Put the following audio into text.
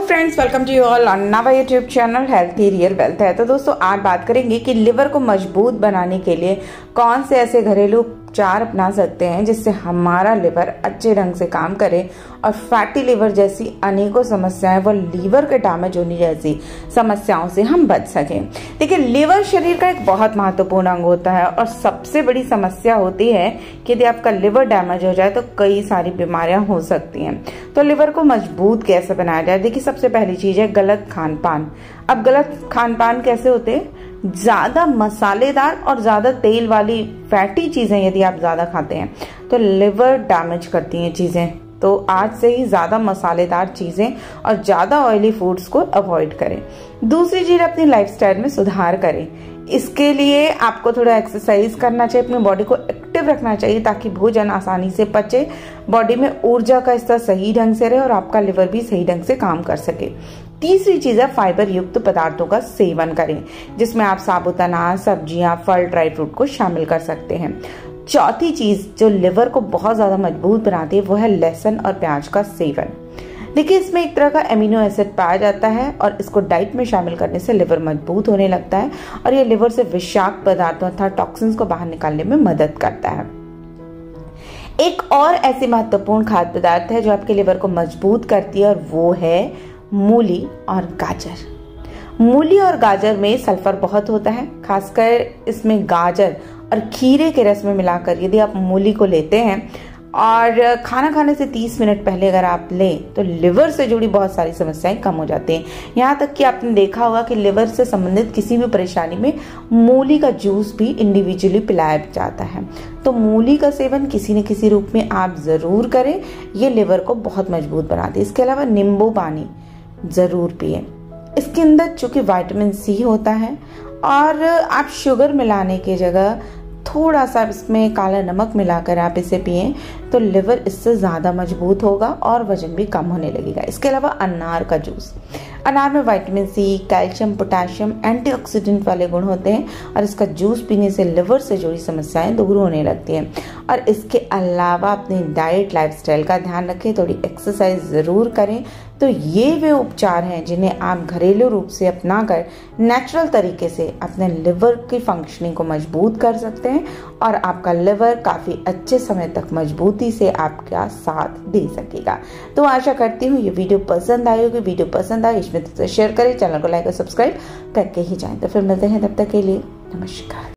Friends, welcome to you all on नवा YouTube channel healthy real wealth है। तो दोस्तों आज बात करेंगे कि लिवर को मजबूत बनाने के लिए कौन से ऐसे घरेलू उपचार अपना सकते हैं जिससे हमारा लिवर अच्छे ढंग से काम करे और फैटी लिवर जैसी अनेकों समस्याएं व लीवर के डैमेज होने जैसी समस्याओं से हम बच सकें। देखिए, लिवर शरीर का एक बहुत महत्वपूर्ण अंग होता है और सबसे बड़ी समस्या होती है कि यदि आपका लिवर डैमेज हो जाए तो कई सारी बीमारियां हो सकती हैं। तो लिवर को मजबूत कैसे बनाया जाए? देखिए, सबसे पहली चीज है गलत खान पान। अब गलत खान पान कैसे होते हैं? ज्यादा मसालेदार और ज्यादा तेल वाली फैटी चीजें यदि आप ज्यादा खाते हैं तो लिवर डैमेज करती हैं चीजें। तो आज से ही ज्यादा मसालेदार चीजें और ज्यादा ऑयली फूड्स को अवॉइड करें। दूसरी चीज, अपनी लाइफस्टाइल में सुधार करें। इसके लिए आपको थोड़ा एक्सरसाइज करना चाहिए, अपनी बॉडी को एक्टिव रखना चाहिए ताकि भोजन आसानी से पचे, बॉडी में ऊर्जा का स्तर सही ढंग से रहे और आपका लिवर भी सही ढंग से काम कर सके। तीसरी चीज है फाइबर युक्त पदार्थों का सेवन करें, जिसमें आप साबुत अनाज, सब्जियां, फल, ड्राई फ्रूट को शामिल कर सकते हैं। चौथी चीज जो लिवर को बहुत ज्यादा मजबूत बनाती है वो है लहसुन और प्याज का सेवन। देखिए, इसमें एक तरह का एमिनो एसिड पाया जाता है और इसको डाइट में शामिल करने से लिवर मजबूत होने लगता है और ये लिवर से विषाक्त पदार्थों अर्थात टॉक्सिन्स को बाहर निकालने में मदद करता है। एक और ऐसी महत्वपूर्ण खाद्य पदार्थ है जो आपके लिवर को मजबूत करती है और वो है मूली और गाजर। मूली और गाजर में सल्फर बहुत होता है, खासकर इसमें गाजर और खीरे के रस में मिलाकर यदि आप मूली को लेते हैं और खाना खाने से 30 मिनट पहले अगर आप लें तो लिवर से जुड़ी बहुत सारी समस्याएं कम हो जाती हैं। यहाँ तक कि आपने देखा होगा कि लिवर से संबंधित किसी भी परेशानी में मूली का जूस भी इंडिविजुअली पिलाया जाता है। तो मूली का सेवन किसी न किसी रूप में आप जरूर करें, ये लिवर को बहुत मजबूत बनाती है। इसके अलावा नींबू पानी जरूर पिए। इसके अंदर चूंकि विटामिन सी होता है और आप शुगर मिलाने की जगह थोड़ा सा इसमें काला नमक मिलाकर आप इसे पिएं तो लिवर इससे ज़्यादा मजबूत होगा और वजन भी कम होने लगेगा। इसके अलावा अनार का जूस, अनार में vitamin C, calcium, potassium, antioxidant वाले गुण होते हैं और इसका जूस पीने से लिवर से जुड़ी समस्याएं दूर होने लगती हैं। और इसके अलावा अपनी डाइट, लाइफस्टाइल का ध्यान रखें, थोड़ी एक्सरसाइज ज़रूर करें। तो ये वे उपचार हैं जिन्हें आप घरेलू रूप से अपनाकर नेचुरल तरीके से अपने लिवर की फंक्शनिंग को मजबूत कर सकते हैं और आपका लिवर काफ़ी अच्छे समय तक मजबूती से आपका साथ दे सकेगा। तो आशा करती हूँ ये वीडियो पसंद आई होगी। वीडियो पसंद आए इसमें तो शेयर करें, चैनल को लाइक और सब्सक्राइब करके ही जाएं। तो फिर मिलते हैं, तब तक के लिए नमस्कार।